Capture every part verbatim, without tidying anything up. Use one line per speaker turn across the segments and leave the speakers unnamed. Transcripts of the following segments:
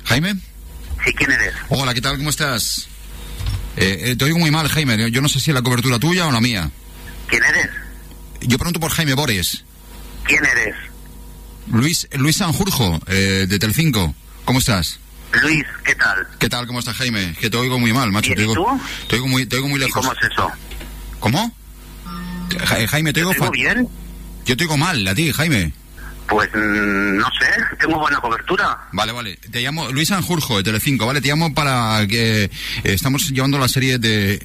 ¿Jaime?
Sí, ¿quién eres?
Hola, ¿qué tal? ¿Cómo estás? Eh, eh, te oigo muy mal, Jaime. Yo no sé si es la cobertura tuya o la mía.
¿Quién eres?
Yo pregunto por Jaime Bores.
¿Quién eres?
Luis Luis Sanjurjo, eh, de Telecinco. ¿Cómo estás?
Luis, ¿qué tal?
¿Qué tal? ¿Cómo estás, Jaime? Que te oigo muy mal, macho.
¿Y
Te oigo,
tú?
te oigo muy, te oigo muy
¿Y
lejos.
cómo es eso?
¿Cómo? Ja- Jaime, te
¿Te
oigo...
digo
fa-
bien?
Yo te oigo mal, a ti, Jaime.
Pues mmm, no sé, tengo buena cobertura.
Vale, vale. Te llamo Luis Sanjurjo, de Telecinco, ¿vale? Te llamo para que... eh, estamos llevando la serie de...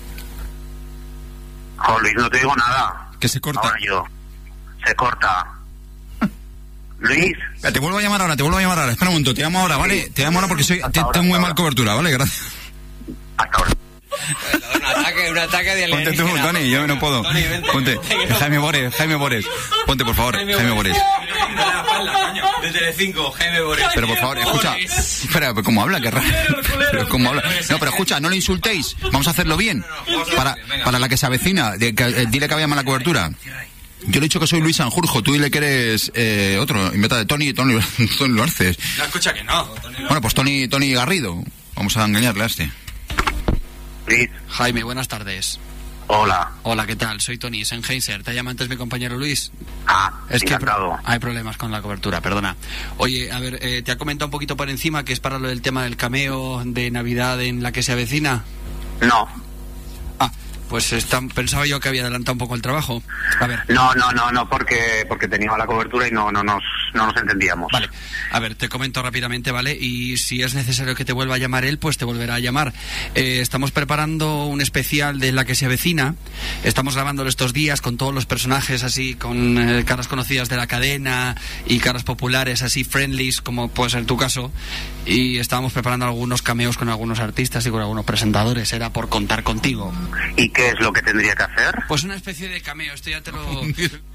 Jo, Luis, no te digo nada.
que se corta.
Ahora yo. Se corta. Luis.
Te vuelvo a llamar ahora, te vuelvo a llamar ahora. Espera un momento, te llamo ahora, ¿vale? Te llamo ahora porque soy, te- tengo muy mal cobertura, ¿vale? Gracias.
Hasta ahora.
Un ataque, un ataque de
Ponte tú,
alienígena.
Tony, yo no puedo.
Tony, vente.
Ponte. Jaime Bores, Jaime Bores. Ponte, por favor, Jaime Bores.
De Telecinco, Jaime Bores.
Pero por favor, escucha. Espera, pero ¿cómo habla? Qué raro. Pero ¿cómo habla? No, pero escucha, no le insultéis. Vamos a hacerlo bien. Para, para la que se avecina. De, que, eh, dile que había mala cobertura. Yo le he dicho que soy Luis Sanjurjo, tú dile que eres eh, otro, inventa de Tony, Tony, Tony lo haces.
No, escucha que no.
Bueno, pues Tony, Tony Garrido. Vamos a engañarle a este.
Luis.
Jaime, buenas tardes.
Hola.
Hola, ¿qué tal? Soy Tony Sennheiser. ¿Te llama antes mi compañero Luis?
Ah,
Es que
encantado.
hay problemas con la cobertura, perdona. Oye, a ver, eh, te ha comentado un poquito por encima que es para lo del tema del cameo de Navidad en la que se avecina.
No.
Ah, pues está, pensaba yo que había adelantado un poco el trabajo. A ver.
No, no, no, no, porque porque tenía mala cobertura y no, no nos, no nos entendíamos.
Vale, a ver, te comento rápidamente, ¿vale? Y si es necesario que te vuelva a llamar él, pues te volverá a llamar. Eh, estamos preparando un especial de la que se avecina. Estamos grabándolo estos días con todos los personajes así, con eh, caras conocidas de la cadena y caras populares así, friendlies, como puede ser tu caso. Y estábamos preparando algunos cameos con algunos artistas y con algunos presentadores. Era por contar contigo.
¿Y qué es lo que tendría que hacer?
Pues una especie de cameo, esto ya te lo...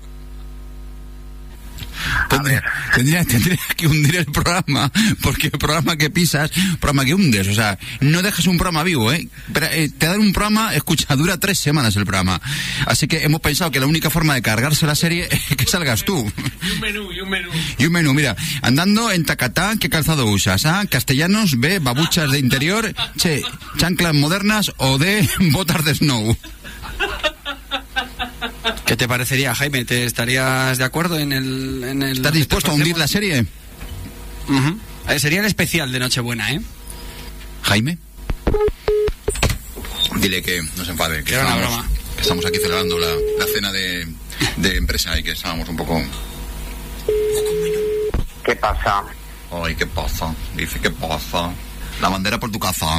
Tendría, tendría, tendría que hundir el programa, porque el programa que pisas, programa que hundes, o sea, no dejes un programa vivo, ¿eh? Pero, eh, te dan un programa, escucha, dura tres semanas el programa, así que hemos pensado que la única forma de cargarse la serie es que salgas tú.
Y un menú, y un menú.
Y un menú, mira, andando en Tacatá, ¿qué calzado usas? Ah, castellanos, B, babuchas de interior, che, chanclas modernas o de botas de snow.
¿Qué te parecería, Jaime? ¿Te estarías de acuerdo en el... En el
¿Estás dispuesto a hundir la serie?
Uh-huh. Eh, sería el especial de Nochebuena, ¿eh?
Jaime. Dile que no se enfade, que
Era una
estamos,
broma.
que estamos aquí celebrando la, la cena de, de empresa y que estábamos un poco...
¿Qué pasa?
Ay, ¿qué pasa? Dice, ¿qué pasa? La bandera por tu casa.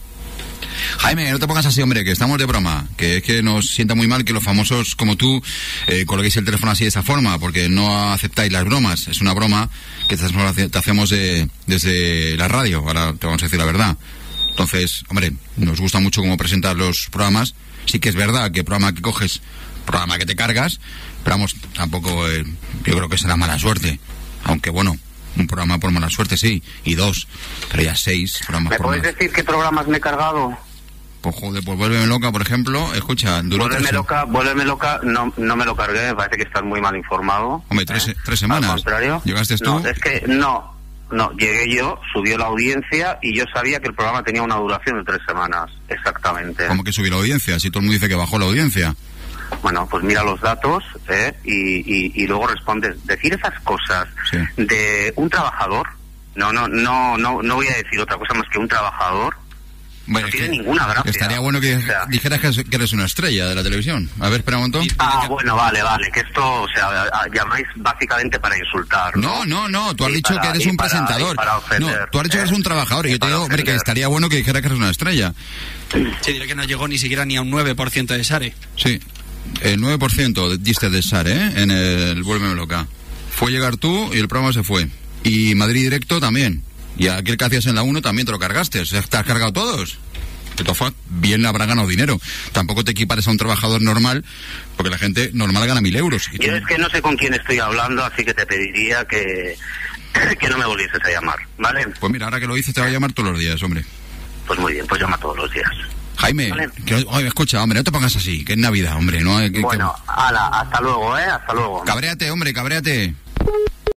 Jaime, no te pongas así, hombre, que estamos de broma. Que es que nos sienta muy mal que los famosos como tú eh, coloquéis el teléfono así de esa forma, porque no aceptáis las bromas. Es una broma que te, te hacemos de, desde la radio, ahora te vamos a decir la verdad. Entonces, hombre, nos gusta mucho cómo presentar los programas. Sí que es verdad que programa que coges, programa que te cargas, pero vamos, tampoco, eh, yo creo que será mala suerte. Aunque bueno, un programa por mala suerte sí, y dos, pero ya seis programas
¿Me
por
puedes
mala...
decir qué programas me he cargado?
Pues joder, pues Vuélveme Loca, por ejemplo, escucha, duró
Vuélveme
tres...
loca, vuélveme loca, no, no me lo cargué, me parece que estás muy mal informado.
Hombre, tres,
¿Eh?
tres semanas.
Al contrario.
¿Llegaste tú?
No, es que no, no, llegué yo, subió la audiencia y yo sabía que el programa tenía una duración de tres semanas, exactamente.
¿Cómo que subió la audiencia? Si todo el mundo dice que bajó la audiencia.
Bueno, pues mira los datos ¿eh? y, y, y luego respondes. Decir esas cosas
Sí.
de un trabajador, no, no, no, no, no voy a decir otra cosa más que un trabajador.
Bueno,
No
es
tiene
que
ninguna gracia.
estaría bueno que
O sea,
dijeras que que eres una estrella de la televisión. A ver, espera un montón.
Ah, bueno, vale, vale, que esto, o sea, a- llamáis básicamente para insultar, ¿no?
No, no, no, tú has
Y
dicho
para-
que eres
y
un
para-
presentador.
y para
No,
ofender,
tú has dicho que
¿eh?
eres un trabajador. Y
Y
yo te
para
digo, hombre, que
ofender.
estaría bueno que dijeras que eres una estrella.
Sí, diré que no llegó ni siquiera ni a un nueve por ciento de Sare.
Sí, el nueve por ciento diste de S A R, ¿eh? En el Vuélveme Loca. Fue llegar tú y el programa se fue. Y Madrid Directo también. Y aquel que hacías en la uno también te lo cargaste. O sea, te has cargado todos. De todas formas, bien habrá ganado dinero. Tampoco te equipares a un trabajador normal, porque la gente normal gana mil euros. Y tú-
Yo es que no sé con quién estoy hablando, así que te pediría que, que no me volvieses a llamar, ¿vale?
Pues mira, ahora que lo dices te va a llamar todos los días, hombre.
Pues muy bien, pues llama todos los días.
Jaime,
Vale.
que, oye, escucha, hombre, no te pongas así, que es Navidad, hombre, no. Que,
Bueno, ala, hasta luego, ¿eh? Hasta luego.
que- cabréate, hombre, cabréate.